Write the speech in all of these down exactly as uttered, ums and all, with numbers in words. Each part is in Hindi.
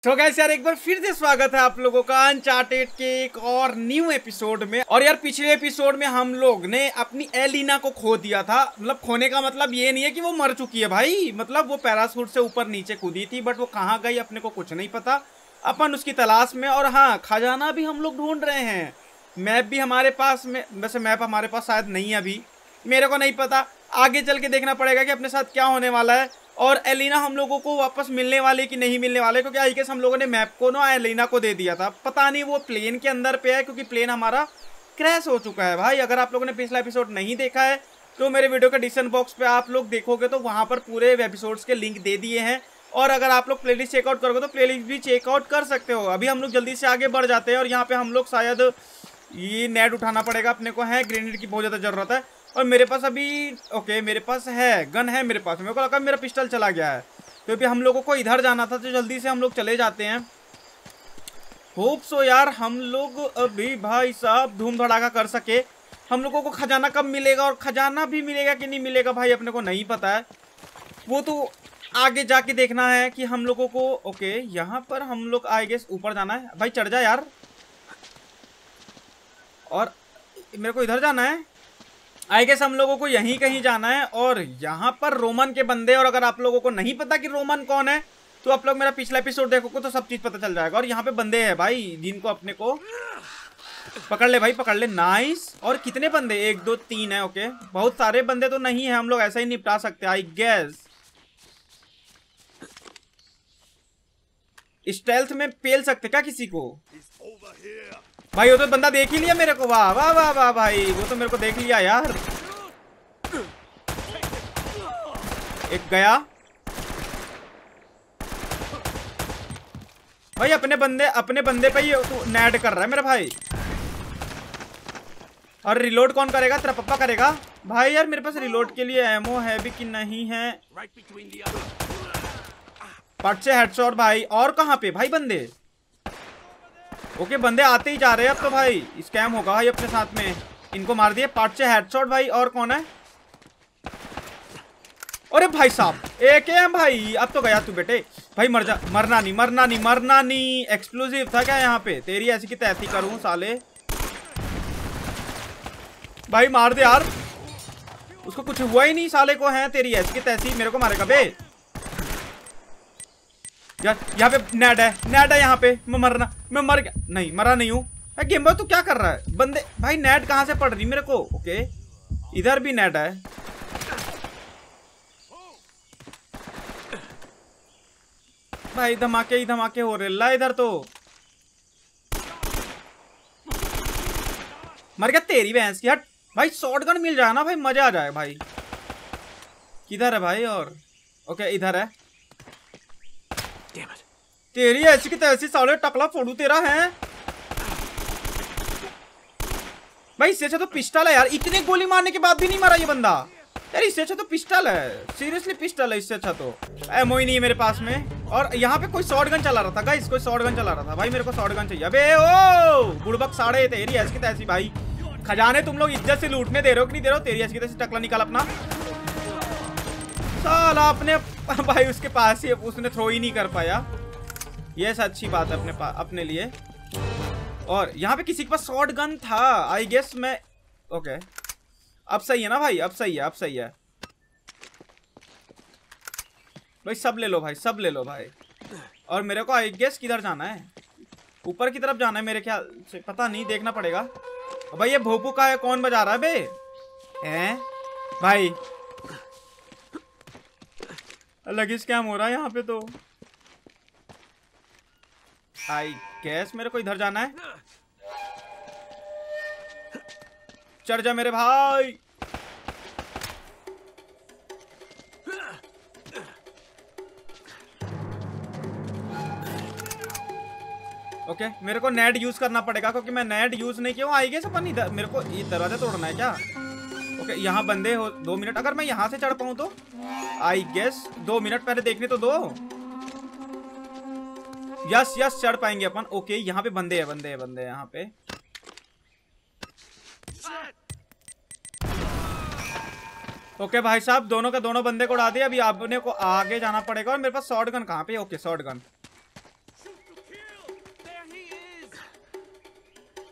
तो गाइस यार एक बार फिर से स्वागत है आप लोगों का अनचार्टेड के एक और न्यू एपिसोड में। और यार पिछले एपिसोड में हम लोग ने अपनी एलिना को खो दिया था। मतलब खोने का मतलब ये नहीं है कि वो मर चुकी है भाई, मतलब वो पैराशूट से ऊपर नीचे कूदी थी, बट वो कहाँ गई अपने को कुछ नहीं पता। अपन उसकी तलाश में, और हाँ खजाना भी हम लोग ढूंढ रहे हैं। मैप भी हमारे पास में, वैसे मैप हमारे पास शायद नहीं है अभी, मेरे को नहीं पता, आगे चल के देखना पड़ेगा कि अपने साथ क्या होने वाला है। और एलिना हम लोगों को वापस मिलने वाले कि नहीं मिलने वाले, क्योंकि आई गेस हम लोगों ने मैप को ना एलिना को दे दिया था। पता नहीं वो प्लेन के अंदर पे है, क्योंकि प्लेन हमारा क्रैश हो चुका है भाई। अगर आप लोगों ने पिछला एपिसोड नहीं देखा है तो मेरे वीडियो के डिस्क्रिप्शन बॉक्स पे आप लोग देखोगे तो वहाँ पर पूरे एपिसोड्स के लिंक दे दिए हैं। और अगर आप लोग प्लेलिस्ट चेकआउट करोगे तो प्लेलिस्ट भी चेकआउट कर सकते हो। अभी हम लोग जल्दी से आगे बढ़ जाते हैं। और यहाँ पे हम लोग शायद ये नेट उठाना पड़ेगा अपने को, है ग्रेनेड की बहुत ज़्यादा ज़रूरत है। और मेरे पास अभी ओके मेरे पास है गन है मेरे पास, मेरे को लगा मेरा पिस्टल चला गया है। तो अभी हम लोगों को इधर जाना था तो जल्दी से हम लोग चले जाते हैं। होप सो यार हम लोग अभी भाई साहब धूम धड़ाका कर सके। हम लोगों को खजाना कब मिलेगा और खजाना भी मिलेगा कि नहीं मिलेगा भाई अपने को नहीं पता है। वो तो आगे जाके देखना है कि हम लोगों को। ओके यहाँ पर हम लोग आई गेस ऊपर जाना है भाई, चढ़ जा यार। और मेरे को इधर जाना है, आई गेस हम लोगों को यहीं कहीं जाना है। और यहाँ पर रोमन के बंदे, और अगर आप लोगों को नहीं पता कि रोमन कौन है तो आप लोग मेरा पिछला एपिसोड देखोगे तो सब चीज पता चल जाएगा। और यहाँ पे बंदे हैं भाई जिनको अपने को पकड़ ले भाई, पकड़ ले। नाइस। और कितने बंदे, एक दो तीन है। ओके बहुत सारे बंदे तो नहीं है, हम लोग ऐसा ही निपटा सकते हैं आई गेस। स्टेल्थ में पेल सकते क्या किसी को भाई? वो तो बंदा देख ही लिया मेरे को। वाह वाह वाह वाह भाई, वो तो मेरे को देख लिया यार। एक गया भाई, अपने बंदे अपने बंदे पे ही तो नेड कर रहा है मेरा भाई। और रिलोड कौन करेगा? तेरा पप्पा करेगा भाई। यार मेरे पास रिलोड के लिए एमो है भी कि नहीं है? पट से हेडशॉट भाई। और कहाँ पे भाई बंदे? ओके बंदे आते ही जा रहे हैं अब तो भाई, स्कैम होगा भाई अपने साथ में। इनको मार दिए, पार्ट से हेडशॉट भाई। और कौन है? अरे भाई साहब एक है भाई। अब तो गया तू बेटे भाई, मर जा। मरना नहीं मरना नहीं मरना नहीं। एक्सप्लोजिव था क्या यहाँ पे? तेरी ऐसी की तैसी करूं साले। भाई मार दे यार, उसको कुछ हुआ ही नहीं साले को। है तेरी ऐसी की तैसी, मेरे को मारेगा बे यार। यहाँ पे नेड है, नेड है यहाँ पे। मैं मरना, मैं मर गया। नहीं मरा नहीं हूँ। गेम बॉय तू क्या कर रहा है? बंदे भाई नेड कहाँ से पड़ रही मेरे को? ओके इधर भी नेड है भाई। धमाके ही धमाके हो रहे ला इधर तो। मर गया तेरी भैंस की। हट भाई, शॉटगन मिल जाए ना भाई, मजा आ जाए भाई। किधर है भाई? और ओके इधर है। तेरी ऐसी की तैसी साले, टकला फोड़ू तेरा है भाई। इससे अच्छा तो पिस्टल है यार। इतने गोली मारने के बाद भी नहीं मारा ये बंदा यार। इससे अच्छा तो पिस्टल है, सीरियसली पिस्टल है इससे अच्छा तो। एमो ही नहीं है मेरे पास में। और यहाँ पे कोई शॉटगन चला रहा था गाइस, कोई शॉटगन चला रहा था भाई। मेरे को शॉटगन चाहिए। अबे ओ बुड़बक साड़े, तेरी ऐसी की तैसी भाई। खजाने तुम लोग इज्जत से लूटने दे रहे हो कि नहीं दे रहे हो? तेरी ऐसी की तैसी टकला निकाल अपना साला। अपने भाई उसके पास ही, उसने थ्रो ही नहीं कर पाया। ये अच्छी बात है अपने पास अपने लिए। और यहाँ पे किसी के पास शॉट गन था आई गेस। मैं ओके अब सही है ना भाई? अब सही है, अब सही है भाई। सब ले लो भाई, सब ले लो भाई। और मेरे को आई गेस किधर जाना है? ऊपर की तरफ जाना है मेरे ख्याल से, पता नहीं, देखना पड़ेगा। भाई ये भोपू का है, कौन बजा रहा है बे? हैं भाई अलग ही स्कैम हो रहा है यहाँ पे तो। आई गैस मेरे को इधर जाना है। चढ़ जा मेरे भाई। ओके मेरे को नेट यूज करना पड़ेगा क्योंकि मैं नेट यूज नहीं किया हूँ। आई गेस अपन इधर, मेरे को ये दरवाजा तोड़ना है क्या? ओके यहाँ बंदे हो। दो मिनट, अगर मैं यहाँ से चढ़ पाऊँ तो आई गेस दो मिनट पहले देखने तो दो। यस यस चढ़ पाएंगे अपन। ओके यहाँ पे बंदे हैं, बंदे हैं, बंदे हैं यहाँ पे। ओके भाई साहब दोनों का दोनों बंदे को उड़ा दिया। अभी आपने को आगे जाना पड़ेगा। और मेरे पास शॉटगन कहाँ पे? ओके शॉटगन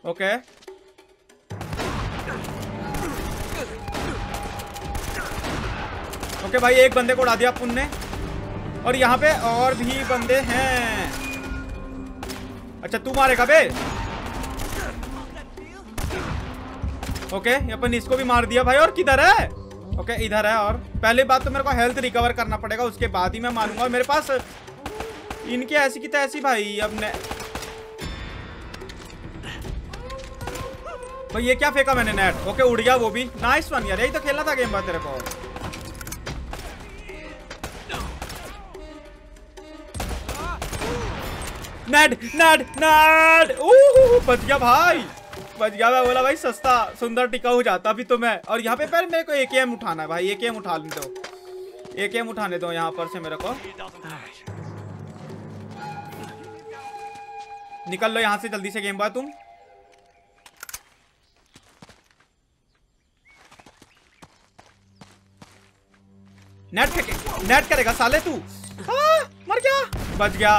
ओके ओके भाई, एक बंदे को उड़ा दिया अपन ने, और यहाँ पे और भी बंदे हैं। अच्छा तू मारेगा बे? ओके अपन इसको भी मार दिया भाई। और किधर है? ओके इधर है। और पहले बात तो मेरे को हेल्थ रिकवर करना पड़ेगा, उसके बाद ही मैं मारूंगा। मेरे पास इनके ऐसी की तैसी भाई। अब ने भाई ये क्या फेंका मैंने? नेट। ओके उड़ गया वो भी। नाइस वन यार, यही तो खेलना था गेम बात तेरे को। Net net net. ओह बच गया भाई, बच गया। मैं बोला भाई सस्ता सुंदर टिका हो जाता अभी तो मैं। और यहाँ पे पहले मेरे को एकेएम उठाना है भाई। एकेएम उठा लेने दो, एकेएम उठाने दो यहाँ पर से मेरे को। निकल लो यहाँ से जल्दी से गेम बॉय तुम। नेट फेंके, नेट करेगा साले तू। आ, मर गया, बच गया।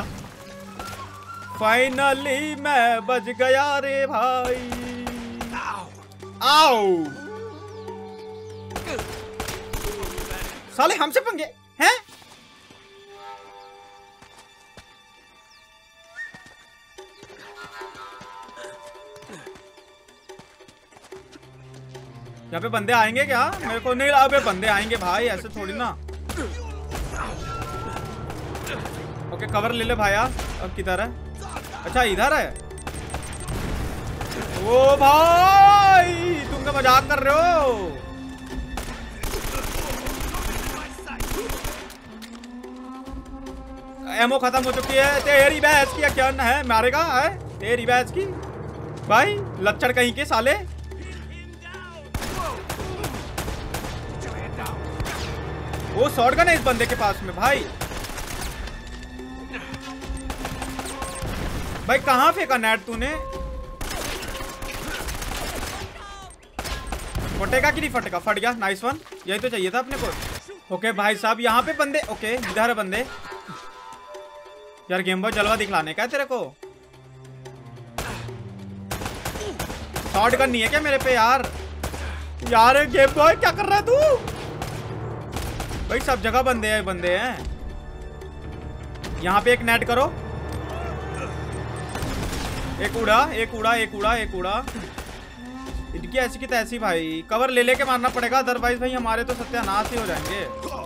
फाइनली मैं बच गया रे भाई। आओ साले हमसे पंगे हैं। यहाँ पे बंदे आएंगे क्या? मेरे को नहीं लगा बंदे आएंगे भाई, ऐसे थोड़ी ना। ओके कवर ले ले भाई यार। अब किधर है? अच्छा इधर है। ओ भाई तुम तो मजाक कर रहे हो। एमो खत्म हो चुकी है। तेरी बैच की क्या है? मारेगा है तेरी बैच की भाई। लच्चड़ कहीं के साले। वो शॉटगन है इस बंदे के पास में भाई। भाई कहाँ फेंका नेट तूने? फटेगा कि नहीं फटेगा? फट गया। नाइस वन, यही तो चाहिए था अपने को। ओके भाई साहब यहाँ पे बंदे। ओके इधर है बंदे। यार गेम बॉय जलवा दिखलाने का है तेरे को? शॉटगन नहीं है क्या मेरे पे यार? यार गेम बॉय क्या कर रहा है तू? भाई सब जगह बंदे हैं, बंदे हैं। यहाँ पे एक नेट करो। एक उड़ा, एक उड़ा, एक उड़ा, एक उड़ा। इनकी ऐसी की तैसी भाई। कवर ले लेके मारना पड़ेगा, अदरवाइज भाई हमारे तो सत्यानाश ही हो जाएंगे।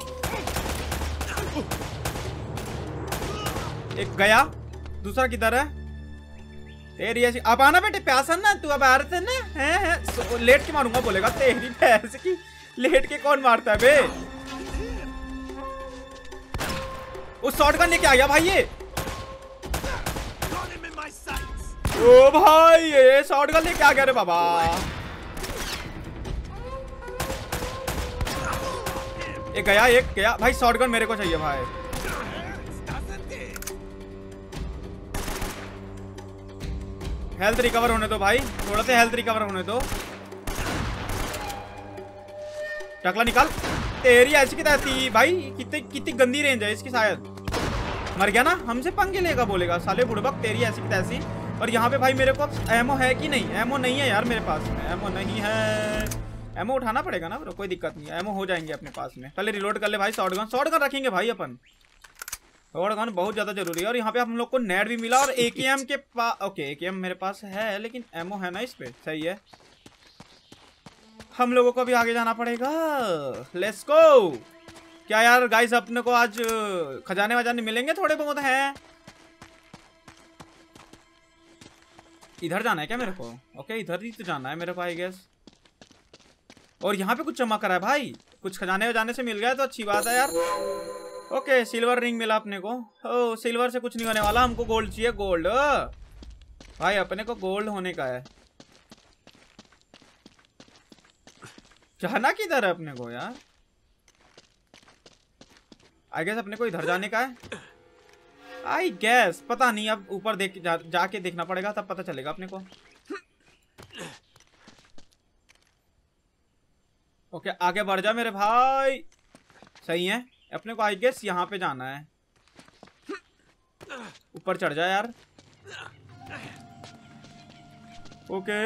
एक गया, दूसरा किधर है? तेरी ऐसी अब आना बेटे, प्यासा ना तू अब आ रहे थे ना। है, है। लेट के मारूंगा बोलेगा। तेरी भैंस की लेट के कौन मारता है बे? उस शॉटगन लेके आ गया भाई ये। ओ भाई ये शॉटगन लेके आ गया रे बाबा। एक गया, एक गया भाई। शॉटगन मेरे को चाहिए भाई। हेल्थ रिकवर होने दो भाई, थोड़ा सा हेल्थ रिकवर होने दो। टकला निकाल। तेरी ऐसी की तैसी भाई। कितनी कितनी गंदी रेंज है इसकी। शायद मर गया ना, हमसे पंगे लेगा बोलेगा साले बुड़बक। तेरी ऐसी की तैसी। और यहाँ पे भाई मेरे को एमो है कि नहीं? एमो नहीं है यार मेरे पास में। एमो नहीं है। एमो उठाना पड़ेगा ना ब्रो, कोई दिक्कत नहीं है। एमो हो जाएंगे अपने पास में। पहले रिलोड कर ले भाई। शॉटगन शॉटगन रखेंगे भाई अपन। शॉटगन बहुत ज्यादा जरूरी है। और यहाँ पे हम लोग को नेट भी मिला और एकेएम के पास। ओके एकेएम मेरे पास है, लेकिन एमो है ना इस पे। सही है, हम लोगों को भी आगे जाना पड़ेगा। Let's go. क्या यार गाइस, अपने को आज खजाने वजाने मिलेंगे? थोड़े बहुत हैं। इधर जाना है क्या मेरे को? ओके इधर ही तो जाना है मेरे को आई गेस। और यहाँ पे कुछ चमक रहा है भाई। कुछ खजाने वजाने से मिल गया तो अच्छी बात है यार। ओके सिल्वर रिंग मिला अपने को। ओ सिल्वर से कुछ नहीं होने वाला, हमको गोल्ड चाहिए। गोल्ड भाई अपने को गोल्ड होने का है। जाना किधर है अपने को यार? आई गेस अपने को इधर जाने का है। आई गेस पता नहीं, अब ऊपर देख जा, जाके देखना पड़ेगा, तब पता चलेगा अपने को। ओके आगे बढ़ जा मेरे भाई। सही है, अपने को आई गेस यहाँ पे जाना है। ऊपर चढ़ जा यार। ओके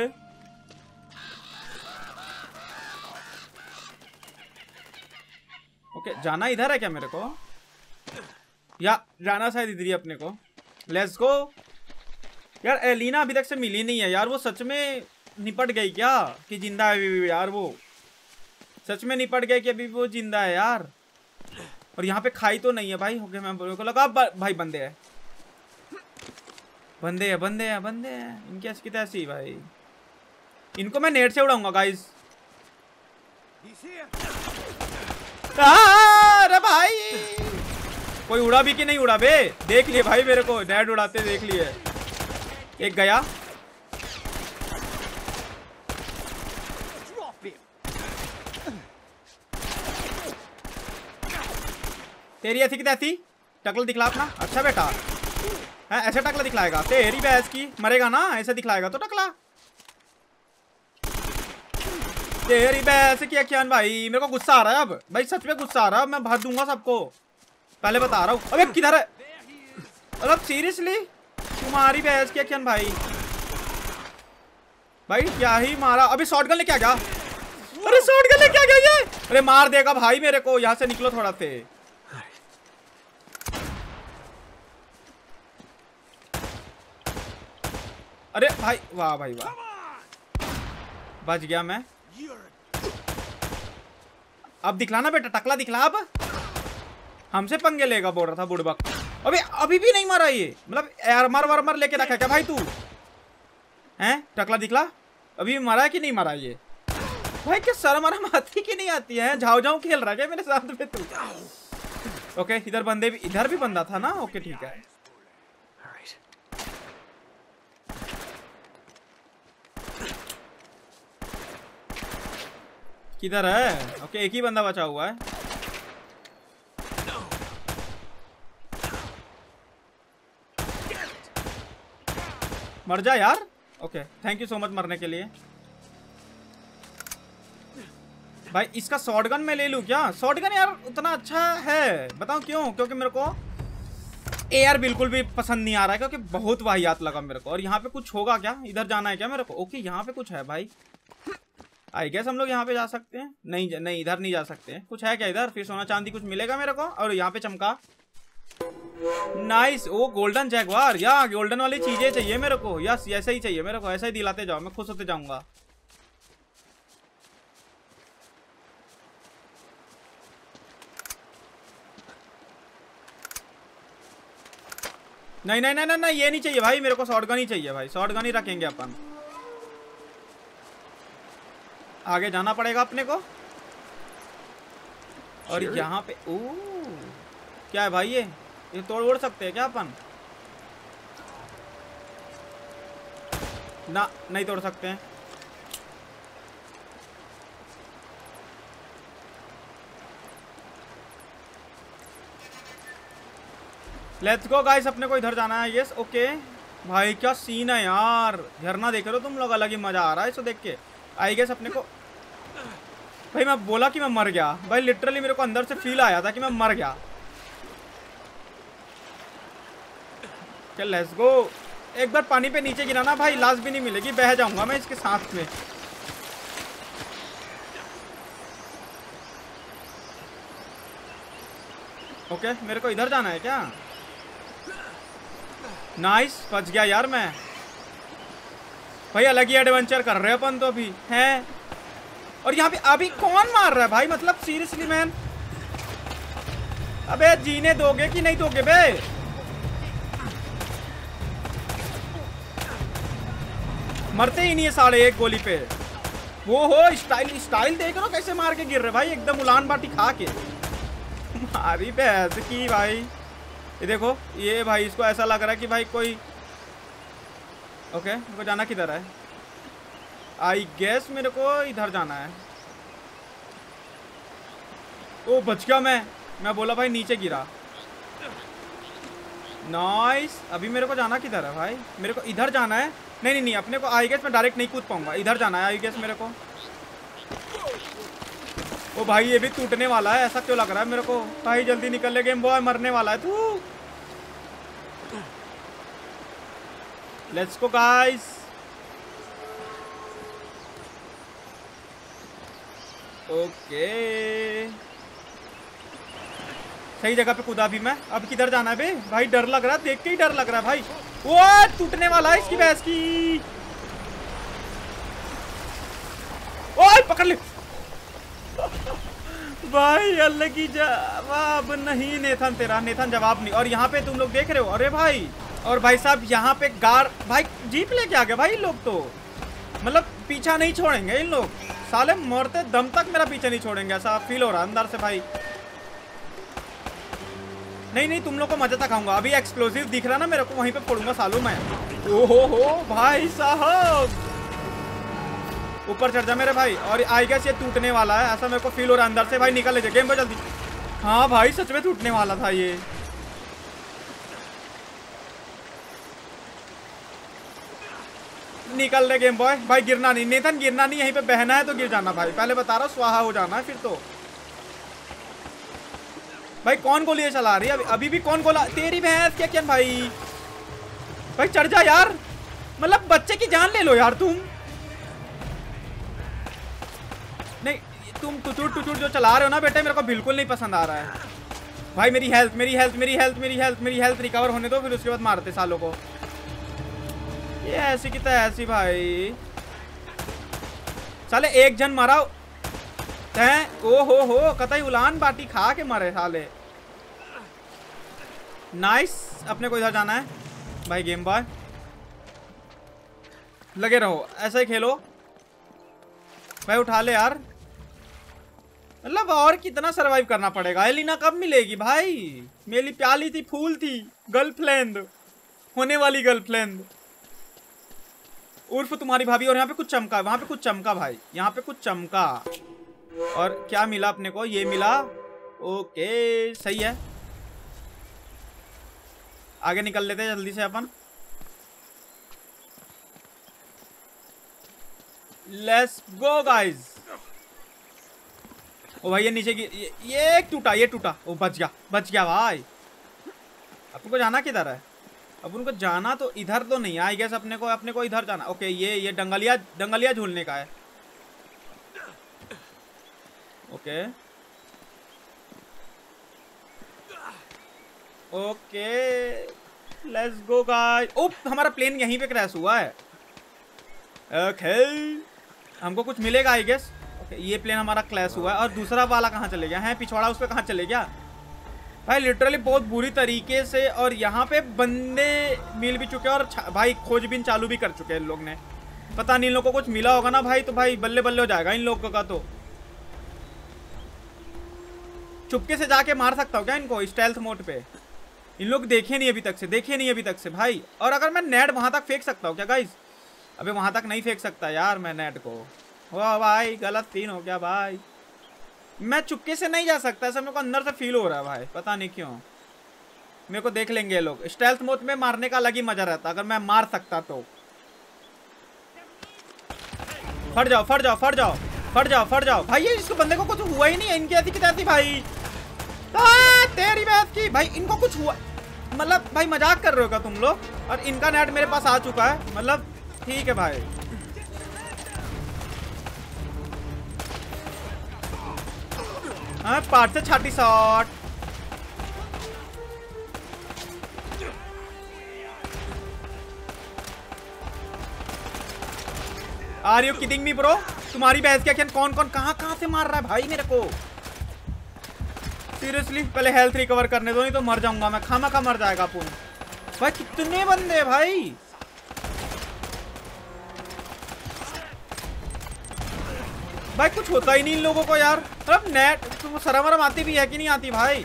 ओके जाना इधर है क्या मेरे को, या जाना शायद इधर ही अपने को। Let's go. यार एलिना अभी तक से मिली नहीं है यार, वो सच में निपट गई क्या कि जिंदा है अभी भी यार? वो सच में निपट गई कि अभी वो जिंदा है यार? और यहाँ पे खाई तो नहीं है भाई। ओके मैं बोल को लगा भाई बंदे हैं बंदे हैं बंदे हैं बंदे हैं इनकी ऐसी तैसी भाई। इनको मैं नेट से उड़ाऊंगा गाइस। अरे भाई कोई उड़ा भी कि नहीं उड़ा बे, देख लिए भाई मेरे को नेट उड़ाते देख लिए। एक गया, तेरी ऐसी की तैसी टकल दिखला अपना। अच्छा बेटा है, ऐसे टकला दिखलाएगा तेरी भैंस की, मरेगा ना ऐसे दिखलाएगा तो टकला तेरी भैंस की। अखियान भाई मेरे को गुस्सा आ रहा है अब भाई, सच में गुस्सा आ रहा है। मैं भर दूंगा सबको, पहले बता रहा हूँ। अबे किधर है, मतलब सीरियसली तुम्हारी भैंस की अखियान भाई। भाई क्या ही मारा। अभी शॉटगन लेके आ गया, अरे शॉटगन लेके आ गया ये। अरे मार देगा भाई मेरे को, यहाँ से निकलो थोड़ा से। अरे भाई वाह भाई वाह, बच गया मैं। अब दिखलाना बेटा, टकला दिखला। अब हमसे पंगे लेगा बोल रहा था बुड़बक। अबे अभी भी नहीं मारा ये, मतलब एरमर वरमर लेके रखा क्या भाई तू हैं? टकला दिखला, अभी मारा है कि नहीं मारा ये भाई? क्या शर्म आराम आती कि नहीं आती है? झाव झाव खेल रहा है क्या मेरे साथ में तू? ओके इधर बंदे भी, इधर भी बंदा था ना। ओके ठीक है। किधर है? ओके एक ही बंदा बचा हुआ है। मर जा यार। Okay thank you so much मरने के लिए भाई। इसका शॉटगन मैं ले लूं क्या? शॉटगन यार उतना अच्छा है, बताऊं क्यों? क्योंकि मेरे को एआर बिल्कुल भी पसंद नहीं आ रहा है, क्योंकि बहुत वाहियात लगा मेरे को। और यहाँ पे कुछ होगा क्या? इधर जाना है क्या मेरे को? ओके यहाँ पे कुछ है भाई। आई गेस हम लोग यहाँ पे जा सकते हैं। नहीं नहीं इधर नहीं जा सकते हैं। कुछ है क्या इधर? फिर सोना चांदी कुछ मिलेगा मेरे को। और यहाँ पे चमका नाइस, ओ गोल्डन जैगवार। या गोल्डन वाली चीजें चाहिए मेरे को। यस ऐसा ही चाहिए मेरे को, ऐसा ही दिलाते जाओ, मैं खुश होते जाऊंगा। नहीं नहीं नहीं नहीं ये नहीं चाहिए भाई मेरे को, शॉटगन ही चाहिए भाई। शॉटगन ही रखेंगे अपन। आगे जाना पड़ेगा अपने को। और यहाँ पे ओ क्या है भाई? ये ये तोड़ ओड़ सकते हैं क्या अपन? ना नहीं तोड़ सकते हैं। लेट्स गो गाइस, अपने को इधर जाना है। यस ओके भाई क्या सीन है यार। झरना देख रहे हो तुम लोग, अलग ही मजा आ रहा है इसको देख के। आई गेस अपने को भाई, मैं बोला कि मैं मर गया भाई, लिटरली मेरे को अंदर से फील आया था कि मैं मर गया। चल लेट्स गो। एक बार पानी पे नीचे गिरा ना भाई, लाश भी नहीं मिलेगी, बह जाऊंगा मैं इसके साथ में। ओके मेरे को इधर जाना है क्या? नाइस बच गया यार मैं भाई। अलग ही एडवेंचर कर रहे हैं अपन तो अभी हैं। और यहाँ पे अभी कौन मार रहा है भाई? मतलब सीरियसली मैन, अबे जीने दोगे कि नहीं दोगे बे? मरते ही नहीं है साढ़े एक गोली पे। वो हो स्टाइल स्टाइल देख रहे हो कैसे मार के गिर रहे भाई, एकदम उलान बाटी खा के मारी भैंस की भाई। ये देखो ये भाई, इसको ऐसा लग रहा है कि भाई कोई। ओके मेरे को जाना किधर है? आई गेस मेरे को इधर जाना है। ओ बच गया मैं मैं बोला भाई नीचे गिरा। नाइस। अभी मेरे को जाना किधर है भाई? मेरे को इधर जाना है। नहीं नहीं नहीं अपने को आई गेस मैं डायरेक्ट नहीं कूद पाऊंगा, इधर जाना है आई गेस मेरे को। ओ भाई ये भी टूटने वाला है, ऐसा क्यों लग रहा है मेरे को? भाई जल्दी निकल ले गेम बॉय, मरने वाला है तू। Let's go guys. ओके सही जगह पे कूदा भी मैं। अब किधर जाना है बे भाई? डर लग रहा है, देख के ही डर लग रहा है भाई। वो टूटने वाला है इसकी भैंस की। ओए पकड़ ले भाई। अल्लाह की जवाब नहीं नेथन तेरा, नेथन जवाब नहीं। और यहाँ पे तुम लोग देख रहे हो, अरे भाई। और भाई साहब यहाँ पे गार भाई जीप लेके आ गए भाई लोग। तो मतलब पीछा नहीं छोड़ेंगे इन लोग, साले मरते दम तक मेरा पीछा नहीं छोड़ेंगे, ऐसा फील हो रहा है अंदर से भाई। नहीं नहीं तुम लोग को मजा तक आऊंगा। अभी एक्सप्लोसिव दिख रहा ना मेरे को, वहीं पे फोड़ूंगा सालों मैं। ओहो हो भाई साहब, ऊपर चढ़ जा मेरे भाई। और आई गेस ये टूटने वाला है, ऐसा मेरे को फील हो रहा है अंदर से भाई। निकल ले गेम पे जल्दी। हाँ भाई सच में टूटने वाला था ये। निकल ले गेम बॉय भाई। गिरना नहीं नेथन, गिरना नहीं। यहीं पे बहना है तो गिर जाना भाई, पहले बता रहा हूँ, स्वाहा हो जाना है फिर तो। भाई कौन गोलियां चला रही है अभी? अभी भी कौन गोला? तेरी भैंस क्या क्या भाई। भाई चढ़ जा यार, मतलब बच्चे की जान ले लो यार तुम। नहीं तुम टुचुर टुचुर जो चला रहे हो ना बेटे, मेरे को बिल्कुल नहीं पसंद आ रहा है भाई। मेरी हेल्थ मेरी हेल्थ मेरी हेल्थ मेरी हेल्थ मेरी हेल्थ रिकवर होने दो, फिर उसके बाद मारते सालों को। ये ऐसी की तो ऐसी भाई। साले एक जन मारा हैं। ओ हो हो कतई उलान बाटी खा के मरे साले। नाइस। अपने को इधर जाना है भाई। गेम बॉय लगे रहो, ऐसा ही खेलो भाई। उठा ले यार, मतलब और कितना सरवाइव करना पड़ेगा? एलिना कब मिलेगी भाई? मेरी प्याली थी, फूल थी, गर्लफ्रेंड, होने वाली गर्लफ्रेंड उर्फ तुम्हारी भाभी। और यहाँ पे कुछ चमका, वहां पे कुछ चमका भाई, यहाँ पे कुछ चमका। और क्या मिला अपने को? ये मिला। ओके सही है, आगे निकल लेते हैं जल्दी से अपन। Let's go guys. ओ भाई ये नीचे की ये, ये टूटा, ये टूटा। ओ बच गया, बच गया भाई। अपन को जाना किधर है? अपन को जाना तो इधर तो नहीं है आई गेस। अपने को अपने को इधर जाना। ओके ये ये डंगलिया डंगलिया झूलने का है। Okay okay let's go guys. ओप हमारा प्लेन यहीं पे क्रैश हुआ है। ओके हमको कुछ मिलेगा आई गेस। ओके ये प्लेन हमारा क्रैश हुआ है। और दूसरा वाला कहाँ चले गया है? पिछवाड़ा उस पर कहाँ चले गया भाई? लिटरली बहुत बुरी तरीके से। और यहाँ पे बंदे मिल भी चुके हैं और भाई खोजबीन चालू भी कर चुके हैं इन लोग ने। पता नहीं इन लोग को कुछ मिला होगा ना भाई, तो भाई बल्ले बल्ले हो जाएगा इन लोगों का। तो चुपके से जाके मार सकता हूँ क्या इनको स्टेल्थ मोड पे? इन लोग देखे नहीं अभी तक से, देखे नहीं अभी तक से भाई। और अगर मैं नेट वहां तक फेंक सकता हूँ क्या गाइस? अबे वहां तक नहीं फेंक सकता यार मैं नेट को। वाह भाई गलत सीन हो गया भाई। मैं चुपके से नहीं जा सकता, ऐसा मेरे को अंदर से फील हो रहा है भाई, पता नहीं क्यों। मेरे को देख लेंगे लोग। स्टेल्थ मोड में मारने का अलग ही मजा रहता अगर मैं मार सकता तो। फट जाओ फट जाओ फट जाओ फट जाओ फट जाओ भाई। ये इसको बंदे को कुछ हुआ ही नहीं है, इनकी ऐसी की तैसी भाई। आ, तेरी बात की भाई, इनको कुछ हुआ मतलब भाई मजाक कर रहे हो क्या तुम लोग? और इनका नेट मेरे पास आ चुका है, मतलब ठीक है भाई। हाँ पार्ट से छाटी shot. Are you kidding me bro? तुम्हारी बहस क्या? कौन कौन कहां कहां से मार रहा है भाई मेरे को? सीरियसली पहले हेल्थ रिकवर करने दो, नहीं तो मर जाऊंगा मैं। खामा खा मर जाएगा अपन भाई। कितने बंदे भाई? भाई कुछ होता ही नहीं इन लोगों को यार। मतलब नेट तो शर्म वरम आती भी है कि नहीं आती भाई?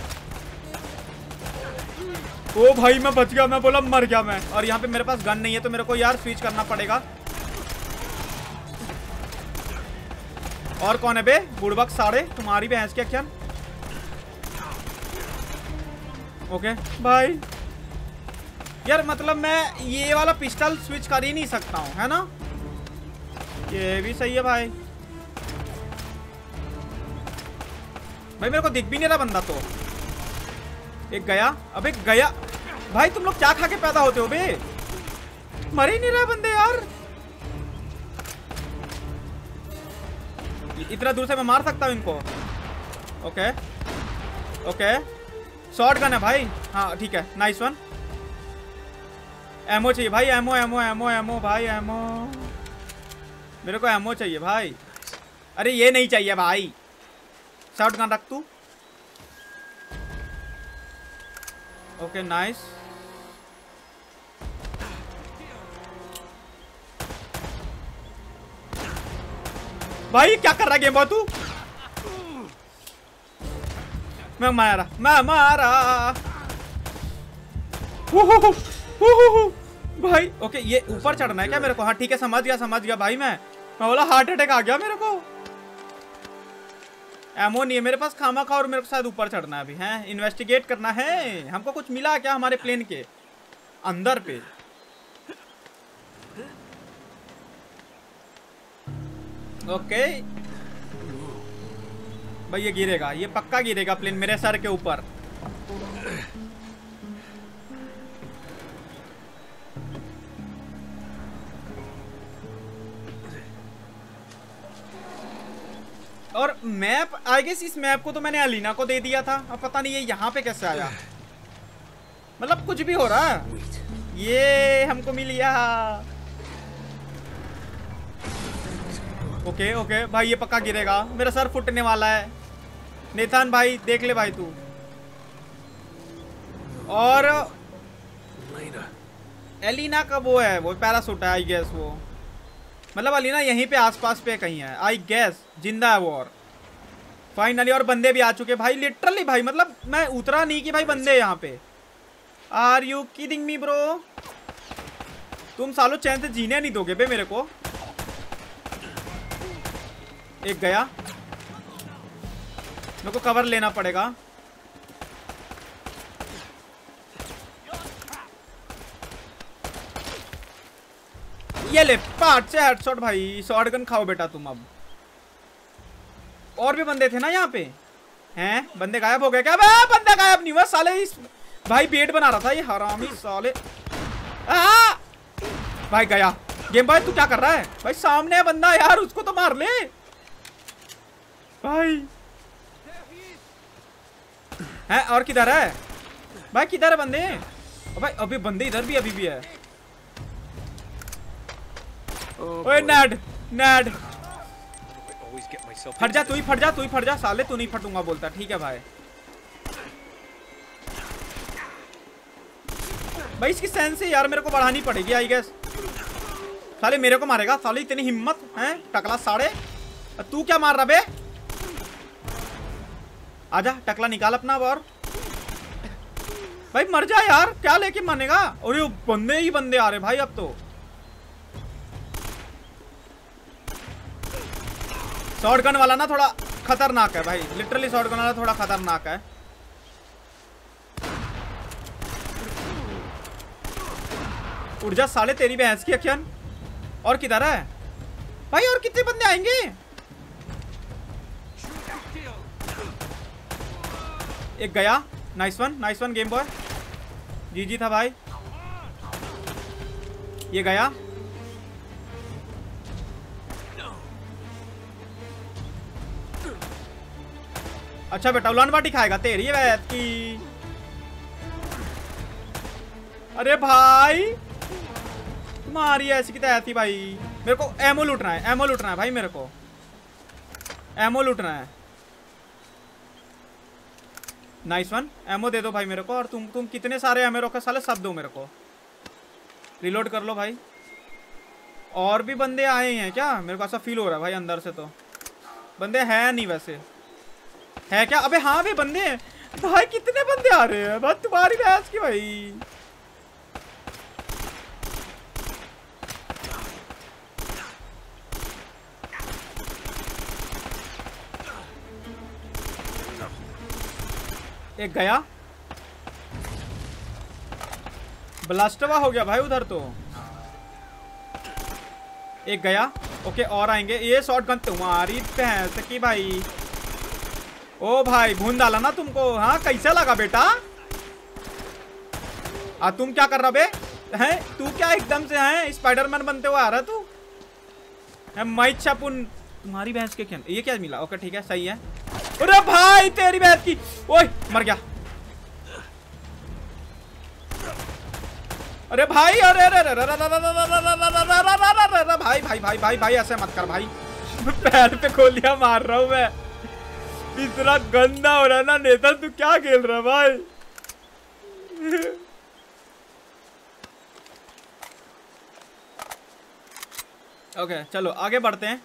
ओ भाई मैं बच गया, मैं बोला मर गया मैं। और यहाँ पे मेरे पास गन नहीं है तो मेरे को यार स्विच करना पड़ेगा। और कौन है बे? बुड़बक साड़े तुम्हारी भैंस क्या क्या? ओके भाई यार मतलब मैं ये वाला पिस्टल स्विच कर ही नहीं सकता हूँ, है ना? ये भी सही है भाई। भाई मेरे को दिख भी नहीं रहा बंदा। तो एक गया, अब एक गया भाई। तुम लोग क्या खा के पैदा होते हो बे? मर ही नहीं रहा बंदे यार। इतना दूर से मैं मार सकता हूँ इनको। ओके ओके, शॉर्ट गन है भाई। हाँ ठीक है, नाइस वन। एमो चाहिए भाई, एमो एमो एमो एमो भाई, एमो मेरे को एमो चाहिए भाई। अरे ये नहीं चाहिए भाई, शॉर्ट गन रख तू। Okay nice. भाई क्या कर रहा है गेम बॉय तू? मैं मारा मैं मारा भाई। ओके ये ऊपर चढ़ना है क्या मेरे को? हाँ ठीक है, समझ गया समझ गया भाई। मैं मैं बोला हार्ट अटैक आ गया मेरे को। एमो नहीं है मेरे पास खामा खा, और मेरे को शायद ऊपर चढ़ना है अभी। हैं इन्वेस्टिगेट करना है हमको। कुछ मिला क्या हमारे प्लेन के अंदर पे? ओके भाई ये गिरेगा, ये पक्का गिरेगा प्लेन मेरे सर के ऊपर। और मैप आई गेस इस मैप को तो मैंने अलीना को दे दिया था। अब पता नहीं ये यहाँ पे कैसे आया। मतलब कुछ भी हो रहा है। ये हमको मिल गया। ओके ओके भाई ये पक्का गिरेगा, मेरा सर फुटने वाला है। नेथान भाई देख ले भाई तू। और एलिना का वो है, वो पैरासूट है आई गेस। वो मतलब अलीना यहीं पे आसपास पे कहीं है आई गेस, जिंदा है वो। और फाइनली और बंदे भी आ चुके भाई, लिटरली भाई। मतलब मैं उतरा नहीं कि भाई बंदे यहाँ पे। Are you kidding me bro? तुम सालों चैन से जीने नहीं दोगे बे मेरे को। एक गया, मेरे को कवर लेना पड़ेगा। ये ले पार्ट से हेडशॉट भाई। शॉट गन खाओ बेटा तुम अब। और भी बंदे थे ना यहाँ पे? हैं बंदे गायब हो गए क्या? बे बंदा गायब नहीं हुआ साले। इस भाई बेट बना रहा था ये हरामी साले। आ! भाई गया। गेम बॉय तू क्या कर रहा है भाई? सामने है बंदा यार, उसको तो मार ले भाई। है और किधर है भाई? किधर है बंदे? भाई अभी बंदे इधर भी अभी भी है। ओए नैड नैड फट जा, तू ही फट जा, तू ही फट जा साले। तू नहीं फटूंगा बोलता, ठीक है भाई। भाई इसकी सेंस है यार मेरे को बढ़ानी पड़ेगी आई गेस। साले मेरे को मारेगा साले, इतनी हिम्मत है टकला साड़े। तू क्या मार रहा बे? आजा टकला निकाल अपना। और भाई मर जा यार, क्या लेके मानेगा? और ये बंदे ही बंदे आ रहे भाई अब तो। शॉर्ट गन वाला ना थोड़ा खतरनाक है भाई, लिटरली शॉर्ट गन वाला थोड़ा खतरनाक है। उड़ जा साले तेरी भैंस की अखियन। और किधर है भाई? और कितने बंदे आएंगे? एक गया, nice one nice one game boy. G G था भाई। ये गया। अच्छा बेटा उलान बाटी खाएगा तेरी वैद की। अरे भाई तुम्हारी ऐसी की तैसी भाई। मेरे को एमो लूटना है, एमो लूटना है भाई। मेरे को एमो लूटना है। नाइस वन, एमो दे दो भाई मेरे को। और तुम तुम कितने सारे एमो रखे साले, सब दो मेरे को। रिलोड कर लो भाई। और भी बंदे आए हैं क्या? मेरे को ऐसा फील हो रहा है भाई अंदर से। तो बंदे हैं नहीं वैसे, है क्या? अबे हाँ भी बंदे हैं भाई। कितने बंदे आ रहे हैं भाई तुम्हारी भैंस की भाई। एक गया, ब्लास्टवा हो गया भाई उधर तो। एक गया। ओके और आएंगे। ये शॉट गन तुम्हारी भैंस की भाई। ओ भाई भून डाला ना तुमको। हाँ कैसा लगा बेटा? आ तुम क्या कर रहा बे? हैं तू क्या एकदम से है स्पाइडरमैन बनते हुए आ रहा तू? मैं छपुन तुम्हारी भैंस के क्या, ये क्या मिला? ओके ठीक है, सही है। अरे भाई तेरी भैंस की, ओए मर गया। अरे भाई, अरे अरे अरे भाई भाई भाई भाई भाई ऐसे मत कर भाई। पैर पे खोलिया मार रहा हूँ मैं, इतना गंदा हो रहा है ना। नेता तू क्या खेल रहा है भाई? ओके चलो आगे बढ़ते हैं।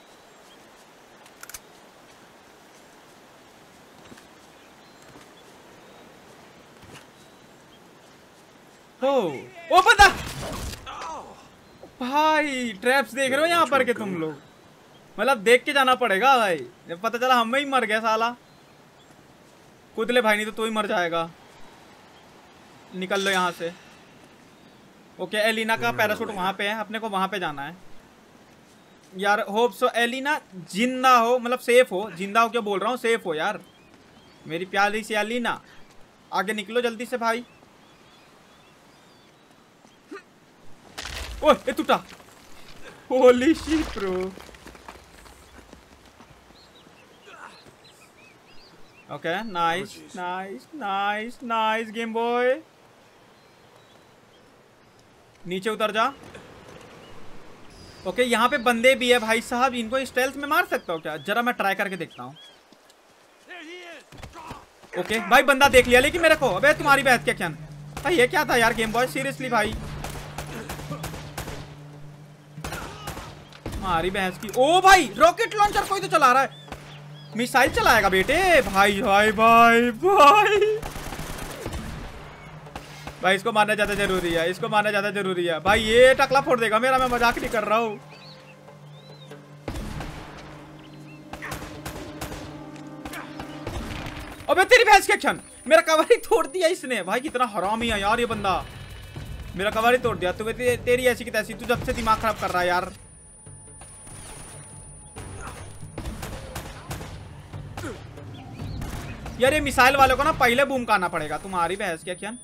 ओ ओ बंदा भाई, ट्रैप्स देख रहे हो यहाँ पर के तुम लोग? मतलब देख के जाना पड़ेगा भाई, जब पता चला हम ही मर गए साला। कूद ले भाई, नहीं तो तू ही मर जाएगा। निकल लो यहाँ से। ओके एलिना का पैराशूट वहाँ पे है, अपने को वहाँ पे जाना है यार। होप सो एलिना जिंदा हो, मतलब सेफ हो। जिंदा हो क्या बोल रहा हूँ, सेफ हो यार मेरी प्यारी सी एलिना। आगे निकलो जल्दी से भाई। ओह ये टूटा, holy shit bro. Okay nice nice nice nice game boy. नीचे उतर जा। ओके यहाँ पे बंदे भी है भाई साहब, इनको स्टेल्थ में मार सकता हूँ क्या? जरा मैं ट्राई करके देखता हूँ। ओके भाई बंदा देख लिया लेकिन मेरे को। अबे तुम्हारी बहस क्या क्या भाई, ये क्या था यार गेम बॉय, सीरियसली भाई। हमारी बहस की। ओ भाई रॉकेट लॉन्चर कोई तो चला रहा है, मिसाइल चलाएगा बेटे। भाई भाई भाई भाई भाई इसको मारना ज्यादा जरूरी है, इसको मारना ज्यादा जरूरी है भाई। ये टकला फोड़ देगा मेरा, मैं मजाक नहीं कर रहा हूँ। अबे तेरी भैंस के क्षण, मेरा कवर ही तोड़ दिया इसने भाई। कितना हरामी है यार ये बंदा, मेरा कवर ही तोड़ दिया। तुम्हें ते, तेरी ऐसी की तैसी, तू जब से दिमाग खराब कर रहा है यार। यार ये मिसाइल वालों को ना पहले बूम करना पड़ेगा। तुम्हारी भैंस क्या क्या,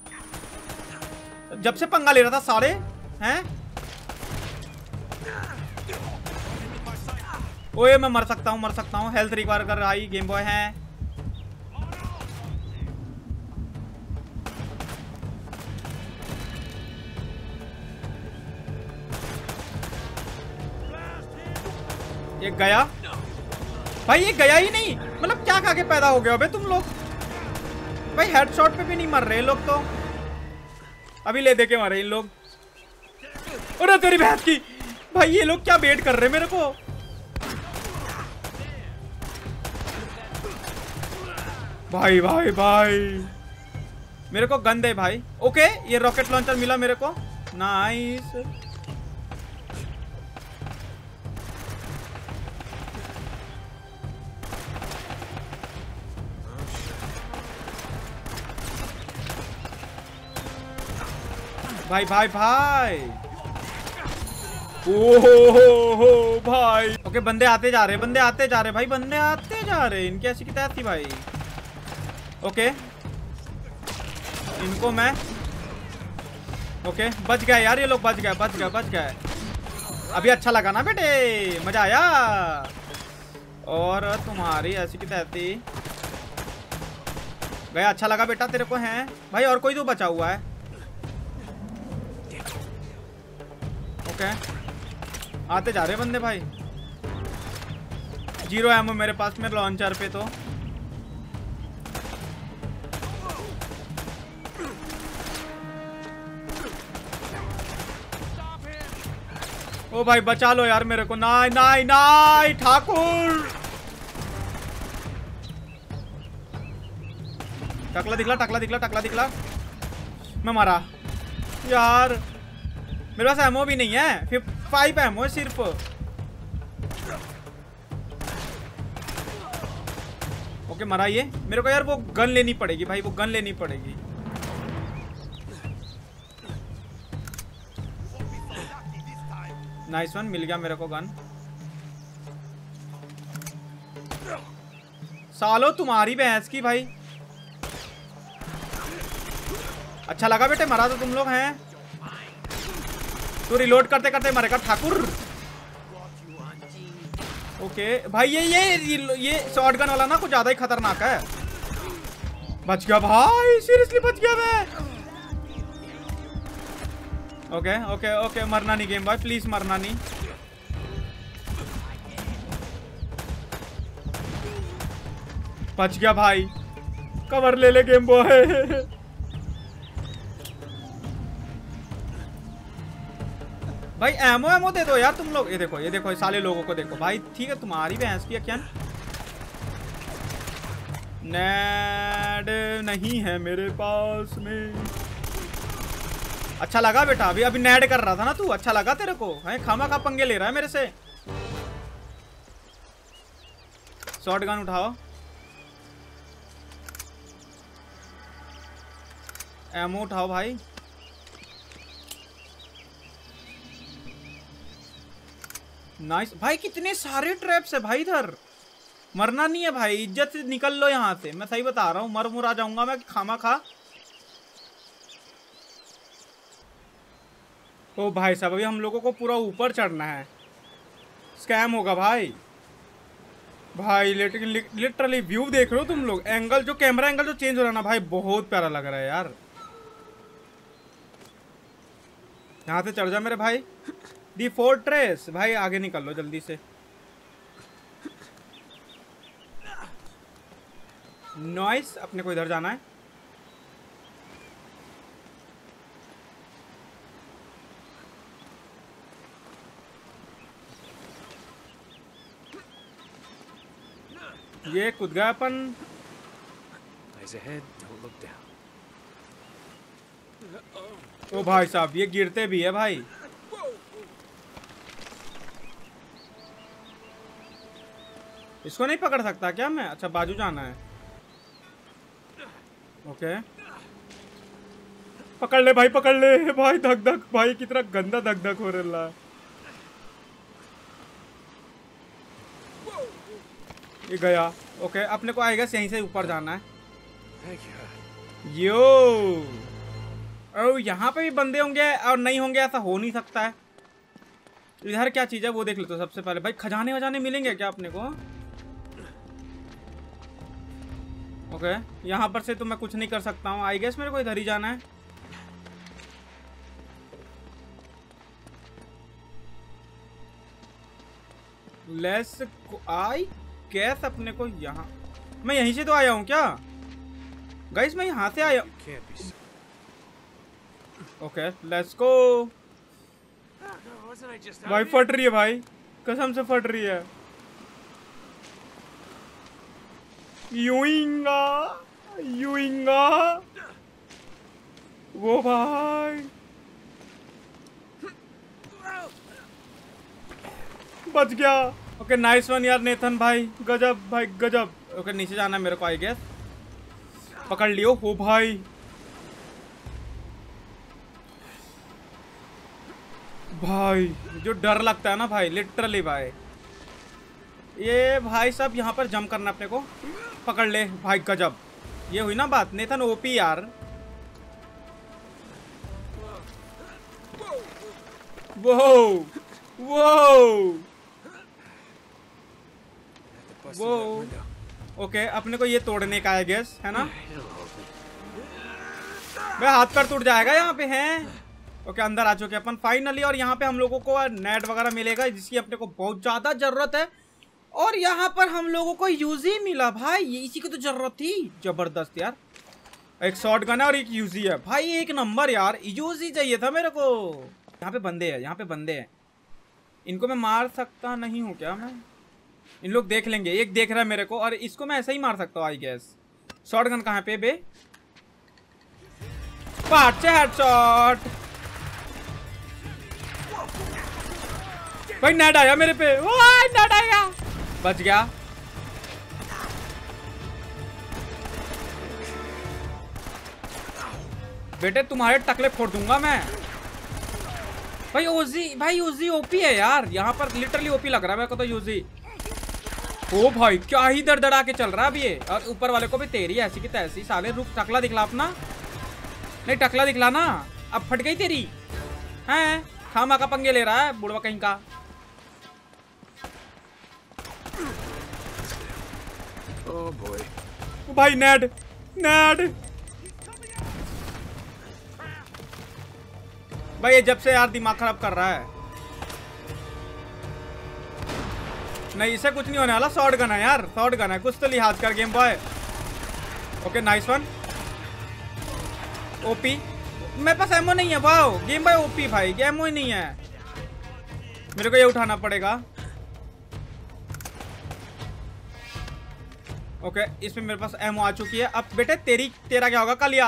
जब से पंगा ले रहा था सारे हैं। ओए मैं मर सकता हूँ, मर सकता हूँ। हेल्थ रिकवर कर रहा गेम बॉय है। ये गया भाई, ये गया ही नहीं। मतलब क्या खा के पैदा हो गया अबे तुम लोग भाई? हेडशॉट पे भी नहीं मर रहे लोग तो। अभी ले दे के मारे इन लोग। अरे तेरी भैंस की भाई, ये लोग क्या वेट कर रहे हैं मेरे को? भाई भाई भाई मेरे को गन दे भाई। ओके ये रॉकेट लॉन्चर मिला मेरे को, नाइस। भाई भाई भाई ओहो हो भाई। ओके बंदे आते जा रहे, बंदे आते जा रहे भाई, बंदे आते जा रहे। इनकी ऐसी की तैसी थी भाई। ओके इनको मैं, ओके बच गए यार ये लोग, बच गए बच गए बच गए। अभी अच्छा लगा ना बेटे, मजा आया। और तुम्हारी ऐसी की तैसी गया, अच्छा लगा बेटा तेरे को है भाई। और कोई तो बचा हुआ है। ओके आते जा रहे बंदे भाई। जीरो एमओ मेरे पास में लॉन्चर पे तो। ओ भाई बचा लो यार मेरे को। नाई नाई नाई ठाकुर, टकला दिखला टकला दिखला टकला दिखला। मैं मारा यार, मेरे पास एमओ भी नहीं है। फिर फाइव एमओ सिर्फ। ओके मरा ये मेरे को यार। वो गन लेनी पड़ेगी भाई, वो गन लेनी पड़ेगी। नाइस वन, मिल गया मेरे को गन। सालो तुम्हारी भैंस की भाई। अच्छा लगा बेटे, मरा तो तुम लोग हैं। तू रिलोड करते करते मरेगा ठाकुर। ओके भाई ये ये ये शॉटगन वाला ना कुछ ज्यादा ही खतरनाक है। बच गया भाई, सीरियसली बच गया मैं। ओके ओके ओके मरना नहीं गेम भाई, प्लीज मरना नहीं। बच गया भाई, कवर ले ले गेम बॉय। भाई एमो एमो दे दो यार तुम लोग। ये देखो ये देखो ये साले लोगों को देखो भाई। ठीक है तुम्हारी भैंस की क्या नेड नहीं है मेरे पास में। अच्छा लगा बेटा, अभी अभी नेड कर रहा था ना तू, अच्छा लगा तेरे को है? खामा खा पंगे ले रहा है मेरे से। शॉटगन उठाओ, एमो उठाओ भाई। नाइस भाई, कितने सारे ट्रैप्स है भाई इधर। मरना नहीं है भाई, इज्जत से निकल लो यहाँ से, मैं सही बता रहा हूँ। मर मुर आ जाऊंगा मैं खामा खा। ओ भाई साहब अभी हम लोगों को पूरा ऊपर चढ़ना है, स्कैम होगा भाई। भाई लिटरली व्यू देख रहे हो तुम लोग, एंगल जो कैमरा एंगल जो चेंज हो रहा है ना भाई, बहुत प्यारा लग रहा है यार। यहाँ से चढ़ जा मेरे भाई। दी फोर्ट्रेस भाई, आगे निकल लो जल्दी से। नॉइस, अपने को इधर जाना है। ये कूद गया अपन। ओ भाई साहब ये गिरते भी है भाई। इसको नहीं पकड़ सकता क्या मैं? अच्छा बाजू जाना है। ओके पकड़ ले भाई, पकड़ ले भाई। धक धक भाई, कितना गंदा धक धक हो रहा है। ये गया। ओके अपने को आएगा यहीं से ऊपर जाना है। यो ओ यहाँ पे भी बंदे होंगे और नहीं होंगे ऐसा हो नहीं सकता है। इधर क्या चीज है वो देख लो तो सबसे पहले भाई। खजाने वजाने मिलेंगे क्या अपने को? ओके यहाँ पर से तो मैं कुछ नहीं कर सकता हूँ। आई गेस मेरे को इधर ही जाना है। लेट्स आई गेस अपने को यहाँ, मैं यहीं से तो आया हूँ क्या गाइस? मैं यहाँ से आया। Okay let's go. भाई फट रही है भाई, कसम से फट रही है। यूइंगा यूइंगा वो भाई बच गया। ओके नाइस वन यार नेथन भाई, गजब भाई गजब। ओके नीचे जाना है मेरे को आई गेस। पकड़ लियो हो भाई। भाई जो डर लगता है ना भाई, लिटरली भाई। ये भाई साहब यहाँ पर जंप करना अपने को। पकड़ ले भाई गजब। ये हुई ना बात, नेथन ओपी यार। वो वो वो ओके अपने को ये तोड़ने का है गेस है ना। भाई हाथ पर टूट जाएगा यहाँ पे हैं। ओके अंदर आ चुके अपन फाइनली। और यहाँ पे हम लोगों को नेट वगैरह मिलेगा जिसकी अपने को बहुत ज्यादा जरूरत है। और यहाँ पर हम लोगों को यूजी मिला भाई, ये इसी की तो जरूरत थी। जबरदस्त यार, एक शॉट गन है और एक यूजी है भाई, एक नंबर यार। यूजी चाहिए था मेरे को। यहाँ पे बंदे हैं, यहाँ पे बंदे हैं। इनको मैं मार सकता नहीं हूँ क्या मैं? इन लोग देख लेंगे। एक देख रहा है मेरे को और इसको मैं ऐसा ही मार सकता हूँ आई गेस। शॉट गन कहाँ पे बे? पार्ट से हेडशॉट भाई। नेट आया मेरे पे, नेट आया। बच गया। बेटे तुम्हारे टकले फोड़ दूंगा मैं भाई। ओजी भाई ओजी ओपी है यार, यहाँ पर लिटरली ओपी लग रहा है मेरे को तो यूजी। ओ भाई क्या ही दर दड़ा के चल रहा है अब ये। और ऊपर वाले को भी तेरी ऐसी की तैसी। साले रुक, टकला दिखला अपना। नहीं टकला दिखला ना, अब फट गई तेरी हैं। खामा का पंगे ले रहा है बुढ़वा कहीं का। Oh boy. भाई नेड नेड भाई ये जब से यार दिमाग खराब कर रहा है। नहीं इसे कुछ नहीं होने वाला, शॉर्ट गन है यार, शॉर्ट गन है, कुछ तो लिहाज कर game boy. Okay nice one. OP मेरे पास एमओ नहीं है। वाओ गेम बॉय ओपी भाई, एमओ ही नहीं है, मेरे को ये उठाना पड़ेगा। ओके इसमें मेरे पास एमओ आ चुकी है। अब बेटे तेरी तेरा क्या होगा कल या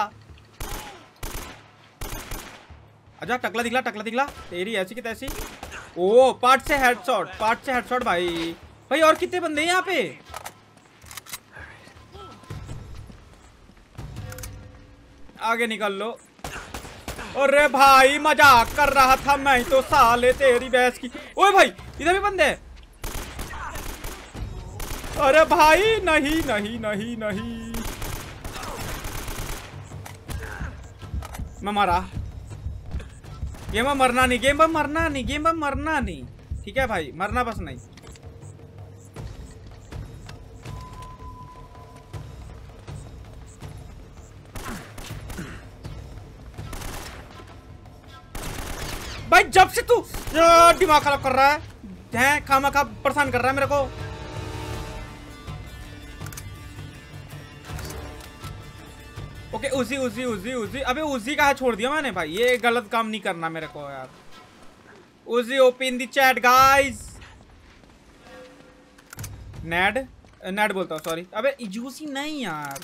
अच्छा टकला दिखला टकला दिखला तेरी ऐसी की तैसी। ओ पार्ट से हेडशॉट, पार्ट से हेडशॉट भाई। भाई और कितने बंदे हैं यहाँ पे? आगे निकल लो। अरे भाई मजाक कर रहा था मैं तो साले तेरी भैंस की। ओए भाई इधर भी बंदे हैं। अरे भाई नहीं नहीं नहीं नहीं मैं मरा। गेम में मरना नहीं, गेम में मरना नहीं, गेम में मरना नहीं, ठीक है भाई, मरना बस नहीं। भाई जब से तू दिमाग खराब कर रहा है, हैं खामा खा परेशान कर रहा है मेरे को। ओके उसी उसी उसी उसी अबे उसी का छोड़ दिया मैंने भाई, ये गलत काम नहीं करना मेरे को यार। उसी open the chat guys. Nade nade बोलता हूँ सॉरी। अबे यूसी नहीं यार।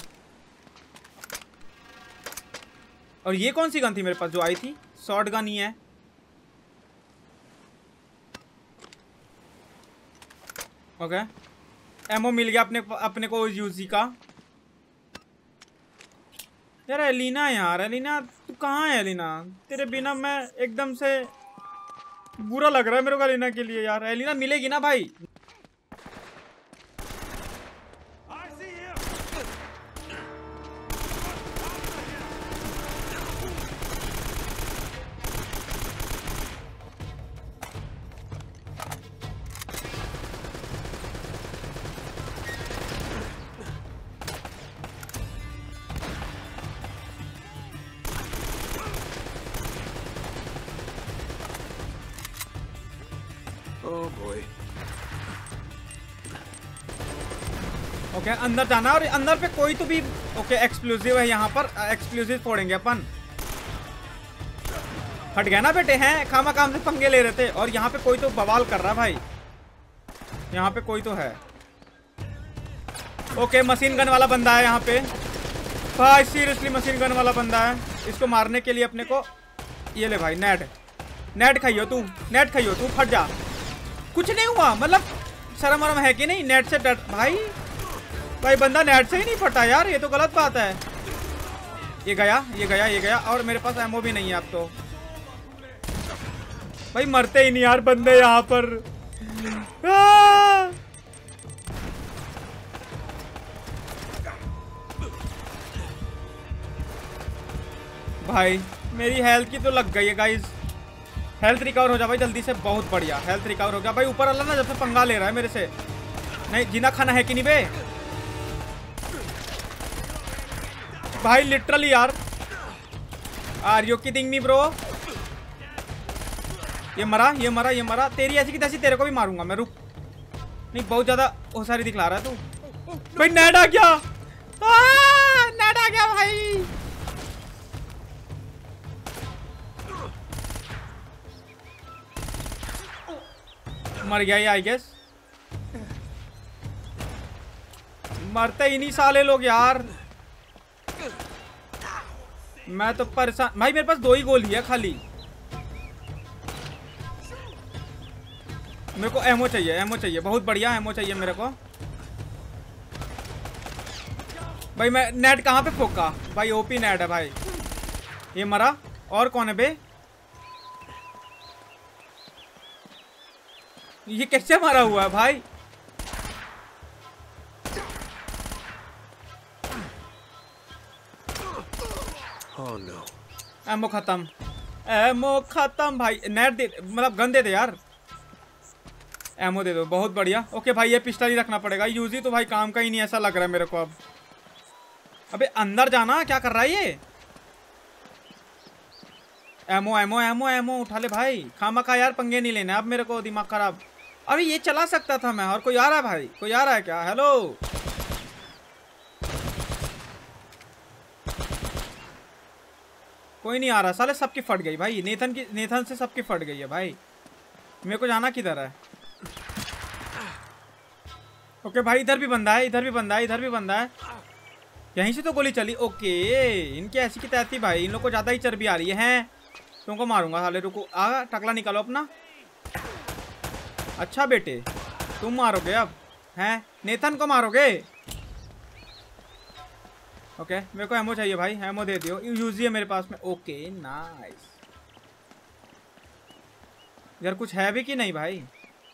और ये कौन सी गन थी मेरे पास जो आई थी? शॉर्ट गन ही है। ओके एमओ मिल गया अपने अपने को यूसी का। यार एलिना यार, एलिना तू कहाँ है एलिना? तेरे बिना मैं एकदम से बुरा लग रहा है मेरे को एलिना के लिए यार। एलिना मिलेगी ना भाई? Oh boy. ओके okay, अंदर जाना और अंदर पे कोई तो भी ओके okay, एक्सप्लोसिव है यहाँ पर। एक्सप्लोसिव फोड़ेंगे अपन। हट गया ना बेटे, हैं खामा काम से पंगे ले रहे थे। और यहाँ पे कोई तो बवाल कर रहा भाई, यहाँ पे कोई तो है। ओके okay, मशीन गन वाला बंदा है यहाँ पे भाई, सीरियसली मशीन गन वाला बंदा है। इसको मारने के लिए अपने को ये ले भाई नेट नेट खाइयो तू, नेट खाइयो तू, फट जा। कुछ नहीं हुआ, मतलब शर्म वरम है कि नहीं? नेट से डर भाई, भाई बंदा नेट से ही नहीं फटा यार, ये तो गलत बात है। ये गया ये गया ये गया और मेरे पास एमओ भी नहीं है अब तो। भाई मरते ही नहीं यार बंदे यहाँ पर। आ! भाई मेरी हेल्थ की तो लग गई है गाइस। हेल्थ रिकवर हो जा भाई जल्दी से, बहुत बढ़िया हेल्थ रिकवर हो गया भाई। ऊपर वाला ना जब से पंगा ले रहा है मेरे से। नहीं जीना खाना है कि नहीं बे भाई, लिटरली यार। Are you kidding me bro? ये मरा ये मरा ये मरा। तेरी ऐसी की तैसी तेरे को भी मारूंगा मैं, रुक। नहीं बहुत ज्यादा ओसारी दिखला रहा है तू। भाई नेड आ गया, नेड आ गया भाई। मर गया ये आई गेस। मरते ही नहीं साले लोग यार। मैं तो परेशान भाई, मेरे पास दो ही गोली है खाली। मेरे को एमओ चाहिए, एमओ चाहिए, बहुत बढ़िया एमओ चाहिए मेरे को भाई। मैं नेट कहाँ पे फोका भाई? ओपी नेट है भाई। ये मरा। और कौन है बे? ये कैसे मारा हुआ है भाई? Oh no. एमओ खत्म, एमओ खत्म भाई। नेट दे, मतलब गन दे दे यार। एमो दे दो, बहुत बढ़िया। ओके भाई ये पिस्टल ही रखना पड़ेगा, यूजी तो भाई काम का ही नहीं ऐसा लग रहा है मेरे को अब। अबे अंदर जाना, क्या कर रहा है ये? एमो एमो एमो एमो उठा ले भाई, खामा खा यार पंगे नहीं लेने अब मेरे को, दिमाग खराब। अरे ये चला सकता था मैं। और कोई आ रहा है भाई? कोई आ रहा है क्या? हेलो कोई नहीं आ रहा साले, सबकी फट गई भाई। नेथन की नेथन से सबकी फट गई है भाई। मेरे को जाना किधर है? ओके भाई इधर भी बंदा है, इधर भी बंदा है, इधर भी बंदा है। यहीं से तो गोली चली। ओके इनकी ऐसी की तैसी भाई, इन लोग को ज्यादा ही चर्बी आ रही है हैं? तुमको मारूंगा साले, रुको। आ टकला निकालो अपना। अच्छा बेटे तुम मारोगे अब हैं? नेथन को मारोगे? ओके मेरे को एमो चाहिए भाई, एमो दे दियो, यूजी है मेरे पास में। Okay nice. इधर कुछ है भी कि नहीं भाई?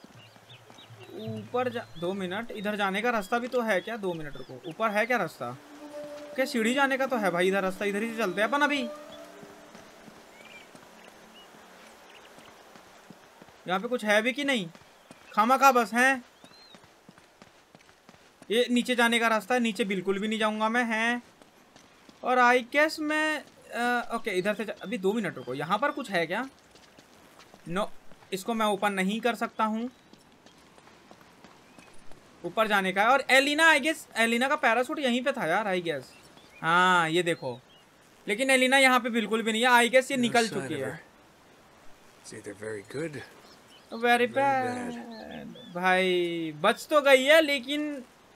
ऊपर जा, दो मिनट। इधर जाने का रास्ता भी तो है क्या? दो मिनट रुको, ऊपर है क्या रास्ता? क्या सीढ़ी जाने का तो है भाई इधर रास्ता, इधर ही से चलते हैं अपन अभी। यहाँ पे कुछ है भी कि नहीं? खामा खा बस हैं। ये नीचे जाने का रास्ता है, नीचे बिल्कुल भी नहीं जाऊंगा मैं हैं। और आई गेस मैं आ, ओके इधर से अभी दो मिनट रुको, यहाँ पर कुछ है क्या? नो इसको मैं ओपन नहीं कर सकता हूँ। ऊपर जाने का है। और एलिना आई गेस, एलिना का पैराशूट यहीं पे था यार आई गेस। हाँ ये देखो, लेकिन एलिना यहाँ पे बिल्कुल भी नहीं है आई गेस, ये निकल चुकी है। वेरी बैड भाई, बच तो गई है लेकिन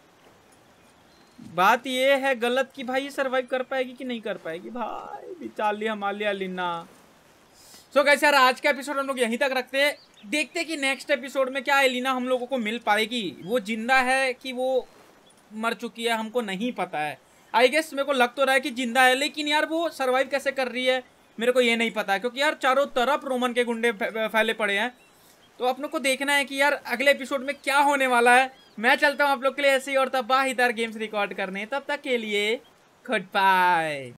बात ये है गलत कि भाई ये सरवाइव कर पाएगी कि नहीं कर पाएगी भाई। बेचारी हमारी एलिना। सो गाइस यार आज का एपिसोड हम लोग यहीं तक रखते हैं, देखते हैं कि नेक्स्ट एपिसोड में क्या एलिना हम लोगों को मिल पाएगी। वो जिंदा है कि वो मर चुकी है हमको नहीं पता है। आई गेस मेरे को लग तो रहा है कि जिंदा है, लेकिन यार वो सरवाइव कैसे कर रही है मेरे को ये नहीं पता है, क्योंकि यार चारों तरफ रोमन के गुंडे फैले पड़े हैं। तो अपनों को देखना है कि यार अगले एपिसोड में क्या होने वाला है। मैं चलता हूँ आप लोग के लिए ऐसे ही और तबाहीदार गेम्स रिकॉर्ड करने, तब तक के लिए गुड बाय।